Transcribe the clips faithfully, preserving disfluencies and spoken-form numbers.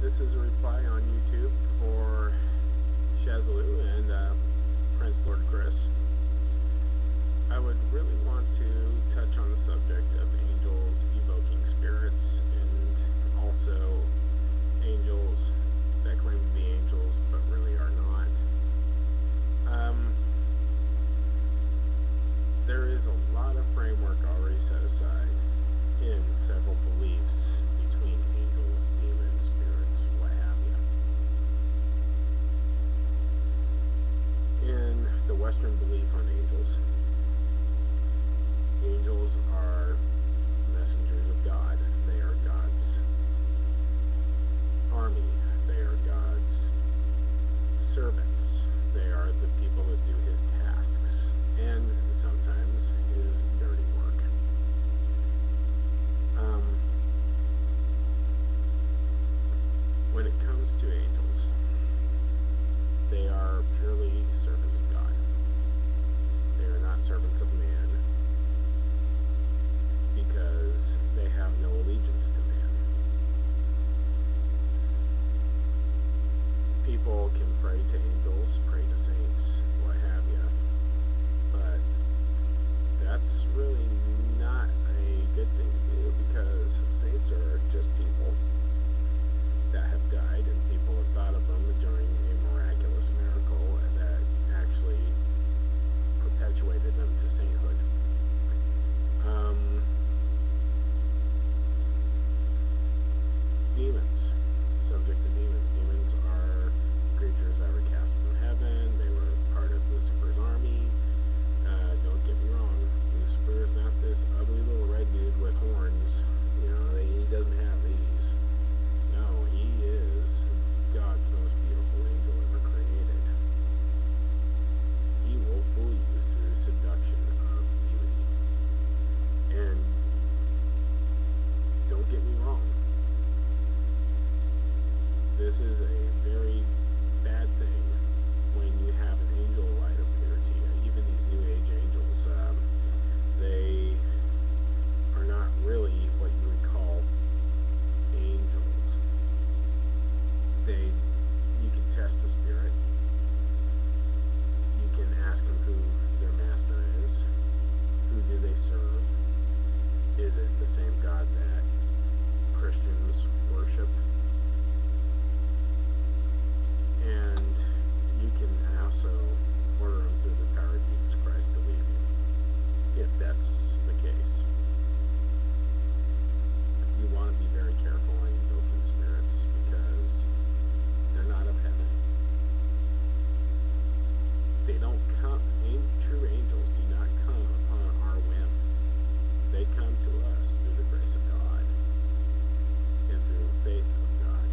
this is a reply on YouTube for Shazaloo and uh, Prince Lord Chris. I would really want to touch on the subject of angels evoking spirits, and also angels that claim to be angels but really are not. Um, there is a lot of framework already set aside in several beliefs between angels, demons, spirits, what have you. In the Western belief on angels, angels are messengers of God. They are God's army. They are God's servants. They are the people that do his tasks and sometimes his dirty work. Um, when it comes to angels, they are purely servants of God. They are not servants of man because they have no allegiance to man. People can pray to angels, pray to saints, what have you, but that's really not a good thing to do, because saints are just people that have died, and people have thought of them during a miraculous miracle that actually perpetuated them to sainthood. Um, demons. Subject to demons. Demons are creatures that were cast from heaven. They were part of Lucifer's army. Uh, don't get me wrong, Lucifer is not this ugly little red dude with horns. You know, he doesn't have these. No, he is God's most beautiful angel ever created. He will fool you through seduction of beauty. And don't get me wrong, this is a very bad thing when you have an angel light appear to you. Even these new age angels, um, they are not really what you would call angels. They, you can test the spirit. You can ask them who their master is. Who do they serve? Is it the same God that Christians worship? And you can also order them through the power of Jesus Christ to leave you, if that's the case. You want to be very careful on invoking spirits, because they're not of heaven. They don't come, true angels do not come upon our whim. They come to us through the grace of God and through faith of God.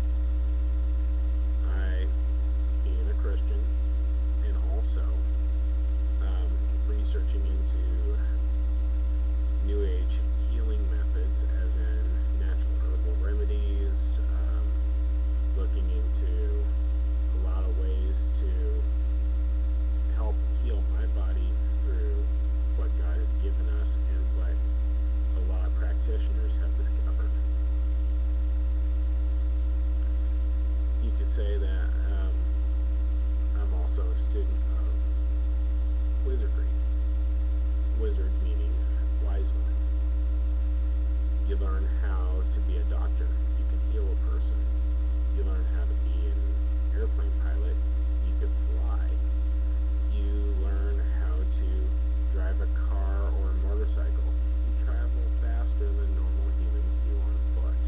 I, being a Christian, and also um, researching into New Age healing methods, as in natural herbal remedies, um, looking into a lot of ways to help heal my body through what God has given us and what a lot of practitioners have discovered. You could say that um, I'm also a student of wizardry. Wizard meaning wise one. You learn how to be a doctor. You can heal a person. You learn how to be an airplane pilot. You can fly. You learn how to drive a car or a motorcycle. You travel faster than normal humans do on foot.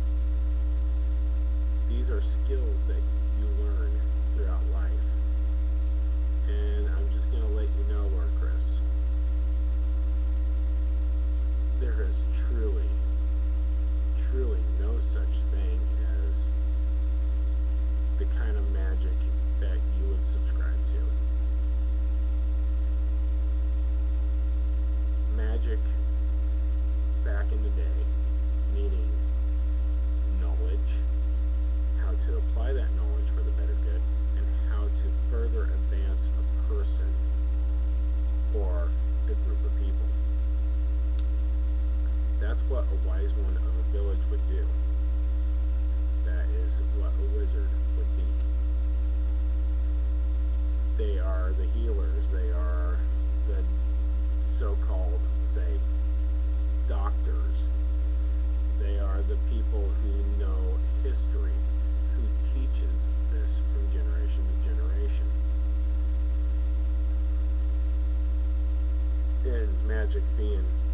These are skills that you learn throughout life. And I'm just going to let you know, Lord Chris, there is truly, truly no such thing as the kind of magic that you would subscribe to. Magic back in the day, meaning knowledge, how to apply that knowledge for the better good, and how to further advance a person or a group of people. That's what a wise one of a village would do. That is what a wizard would be. They are the healers. They are the so-called, say, doctors. They are the people who know history, who teaches this from generation to generation. And magic being